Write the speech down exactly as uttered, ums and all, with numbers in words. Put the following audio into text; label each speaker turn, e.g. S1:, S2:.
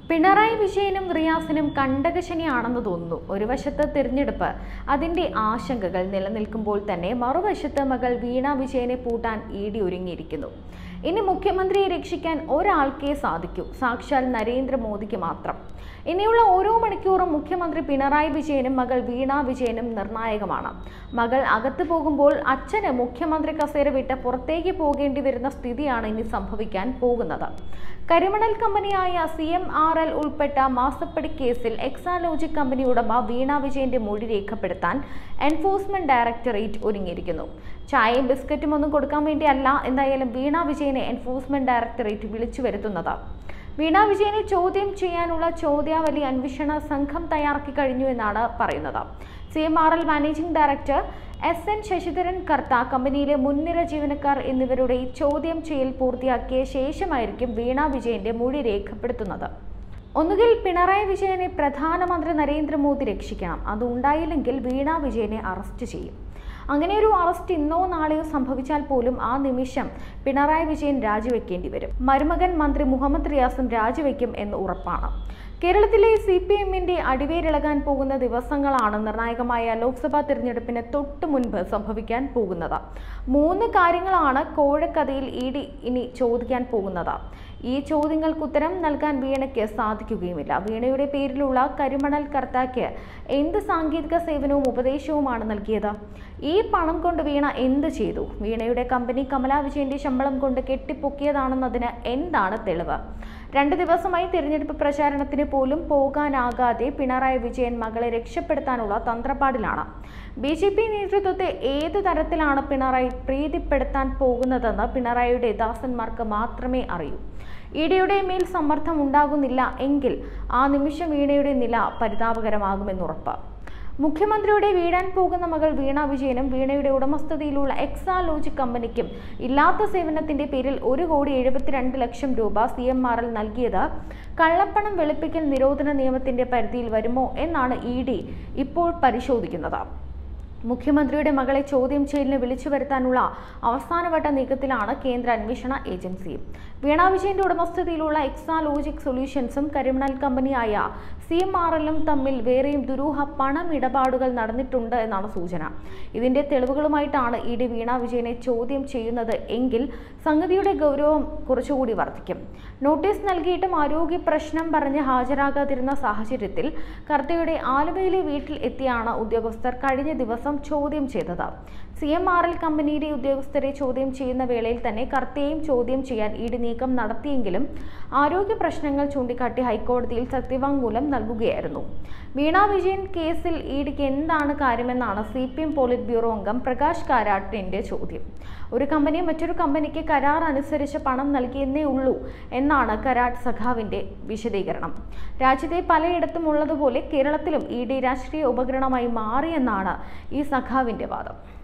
S1: പിണറായി വിജയനും റിയാസിനും കണ്ടകശനിയാണെന്ന് തോന്നുന്നു. ഒരു വശത്ത് തിരഞ്ഞെടുപ്പ്, അതിന്റെ ആശങ്കകൾ നിലനിൽക്കുമ്പോൾ തന്നെ മറുവശത്ത് മകൾ വീണ വിജയനെ പൂട്ടാൻ ഇ ഡി ഒരുങ്ങിയിരിക്കുന്നു. ഇനി മുഖ്യമന്ത്രിയെ രക്ഷിക്കാൻ ഒരാൾക്കേ സാധിക്കൂ, സാക്ഷാൽ നരേന്ദ്രമോദിക്ക് മാത്രം. ഇനിയുള്ള ഓരോ മണിക്കൂറും മുഖ്യമന്ത്രി പിണറായി വിജയനും മകൾ വീണ വിജയനും നിർണായകമാണ്. മകൾ അകത്തു പോകുമ്പോൾ അച്ഛന് മുഖ്യമന്ത്രി കസേര വിട്ട് പുറത്തേക്ക് പോകേണ്ടി വരുന്ന സ്ഥിതിയാണ് ഇനി സംഭവിക്കാൻ പോകുന്നത്. കരിമണൽ കമ്പനിയായ സി എം ആർ എൽ ഉൾപ്പെട്ട മാസപ്പടി കേസിൽ എക്സാലോജിക് കമ്പനി ഉടമ വീണ വിജയന്റെ മൊഴി രേഖപ്പെടുത്താൻ എൻഫോഴ്സ്മെന്റ് ഡയറക്ടറേറ്റ് ഒരുങ്ങിയിരിക്കുന്നു. ചായയും ബിസ്ക്കറ്റും ഒന്നും കൊടുക്കാൻ വേണ്ടിയല്ല എന്തായാലും വീണ വിജയനെ എൻഫോഴ്സ്മെന്റ് ഡയറക്ടറേറ്റ് വിളിച്ചു വരുത്തുന്നത്. വീണ വിജയനെ ചോദ്യം ചെയ്യാനുള്ള ചോദ്യാവലി അന്വേഷണ സംഘം തയ്യാറാക്കി കഴിഞ്ഞു എന്നാണ് പറയുന്നത്. C M R L managing director S N Sasidharan Kartha, കമ്പനിയിലെ മുൻനിര ജീവനക്കാർ എന്നിവരുടെ ചോദ്യം ചെയ്യൽ പൂർത്തിയാക്കിയ ശേഷമായിരിക്കും വീണ വിജയന്റെ മൊഴി രേഖപ്പെടുത്തുന്നത്. ഒന്നുകിൽ പിണറായി വിജയനെ പ്രധാനമന്ത്രി നരേന്ദ്രമോദി രക്ഷിക്കണം, അതുണ്ടായില്ലെങ്കിൽ വീണ വിജയനെ അറസ്റ്റ് ചെയ്യും. അങ്ങനെ ഒരു അറസ്റ്റ് ഇന്നോ നാളെയോ സംഭവിച്ചാൽ പോലും ആ നിമിഷം പിണറായി വിജയൻ രാജിവെക്കേണ്ടി വരും. മരുമകൻ മന്ത്രി മുഹമ്മദ് റിയാസും രാജിവെക്കും എന്ന് ഉറപ്പാണ്. കേരളത്തിലെ സി പി എമ്മിന്റെ അടിവേരിളകാൻ പോകുന്ന ദിവസങ്ങളാണ് നിർണായകമായ ലോക്സഭാ തിരഞ്ഞെടുപ്പിന് തൊട്ടു മുൻപ് സംഭവിക്കാൻ പോകുന്നത്. മൂന്ന് കാര്യങ്ങളാണ് കോഴക്കഥയിൽ ഇ ഡി ഇനി ചോദിക്കാൻ പോകുന്നത്. ഈ ചോദ്യങ്ങൾക്ക് ഉത്തരം നൽകാൻ വീണയ്ക്ക് സാധിക്കുകയുമില്ല. വീണയുടെ പേരിലുള്ള കരിമണൽ കർത്താക്ക് എന്ത് സാങ്കേതിക സേവനവും ഉപദേശവുമാണ് നൽകിയത്? ഈ പണം കൊണ്ട് വീണ എന്ത് ചെയ്തു? വീണയുടെ കമ്പനി കമല വിജയന്റെ ശമ്പളം കൊണ്ട് കെട്ടിപ്പൊക്കിയതാണെന്നതിന് എന്താണ് തെളിവ്? രണ്ട് ദിവസമായി തിരഞ്ഞെടുപ്പ് പ്രചാരണത്തിന് പോലും പോകാനാകാതെ പിണറായി വിജയൻ മകളെ രക്ഷപ്പെടുത്താനുള്ള തന്ത്രപ്പാടിലാണ്. ബി ജെ പി നേതൃത്വത്തെ ഏത് തരത്തിലാണ് പിണറായി പ്രീതിപ്പെടുത്താൻ പോകുന്നതെന്ന് പിണറായിയുടെ ദാസന്മാർക്ക് മാത്രമേ അറിയൂ. ഇ ഡിയുടെ മേൽ സമ്മർദ്ദം ഉണ്ടാകുന്നില്ല എങ്കിൽ ആ നിമിഷം വീണയുടെ നില പരിതാപകരമാകുമെന്നുറപ്പ്. മുഖ്യമന്ത്രിയുടെ വീഴാൻ പോകുന്ന മകൾ വീണ വിജയനും വീണയുടെ ഉടമസ്ഥതയിലുള്ള എക്സാലോജിക് കമ്പനിക്കും ഇല്ലാത്ത സേവനത്തിന്റെ പേരിൽ ഒരു കോടി എഴുപത്തിരണ്ട് ലക്ഷം രൂപ സി എം ആർ എൽ നൽകിയത് കള്ളപ്പണം വെളുപ്പിക്കൽ നിരോധന നിയമത്തിന്റെ പരിധിയിൽ വരുമോ എന്നാണ് ഇ ഡി ഇപ്പോൾ പരിശോധിക്കുന്നത്. മുഖ്യമന്ത്രിയുടെ മകളെ ചോദ്യം ചെയ്യലിന് വിളിച്ചു വരുത്താനുള്ള അവസാനവട്ട നീക്കത്തിലാണ് കേന്ദ്ര അന്വേഷണ ഏജൻസി. വീണ വിജയന്റെ ഉടമസ്ഥതയിലുള്ള എക്സാലോജിക് സൊല്യൂഷൻസും കരിമണൽ കമ്പനിയായ സി എം ആർ എല്ലും തമ്മിൽ വേറെയും ദുരൂഹ പണം ഇടപാടുകൾ നടന്നിട്ടുണ്ട് എന്നാണ് സൂചന. ഇതിന്റെ തെളിവുകളുമായിട്ടാണ് ഇ ഡി വീണ വിജയനെ ചോദ്യം ചെയ്യുന്നത് എങ്കിൽ സംഗതിയുടെ ഗൗരവം കുറച്ചുകൂടി വർദ്ധിക്കും. നോട്ടീസ് നൽകിയിട്ടും ആരോഗ്യ പ്രശ്നം പറഞ്ഞ് ഹാജരാകാതിരുന്ന സാഹചര്യത്തിൽ കർത്തയുടെ ആലുവയിലെ വീട്ടിൽ എത്തിയാണ് ഉദ്യോഗസ്ഥർ കഴിഞ്ഞ ദിവസം ചോദ്യം ചെയ്തത്. സി എം ആർ എൽ കമ്പനിയുടെ ഉദ്യോഗസ്ഥരെ ചോദ്യം ചെയ്യുന്ന വേളയിൽ തന്നെ കർത്തയെയും ചോദ്യം ചെയ്യാൻ ഇ ഡി നീക്കം നടത്തിയെങ്കിലും ആരോഗ്യ പ്രശ്നങ്ങൾ ചൂണ്ടിക്കാട്ടി ഹൈക്കോടതിയിൽ സത്യവാങ്മൂലം നൽകുകയായിരുന്നു. വീണ വിജയൻ കേസിൽ ഇ ഡിക്ക് എന്താണ് കാര്യമെന്നാണ് C P M politburo അംഗം പ്രകാശ് കാരാട്ടിന്റെ ചോദ്യം. ഒരു കമ്പനി മറ്റൊരു കമ്പനിക്ക് കരാർ അനുസരിച്ച് പണം നൽകിയെന്നേ ഉള്ളൂ എന്നാണ് കരാട്ട് സഖാവിന്റെ വിശദീകരണം. രാജ്യത്തെ പലയിടത്തും ഉള്ളതുപോലെ കേരളത്തിലും ഇ ഡി രാഷ്ട്രീയ ഉപകരണമായി മാറിയെന്നാണ് ഈ സഖാവിന്റെ വാദം.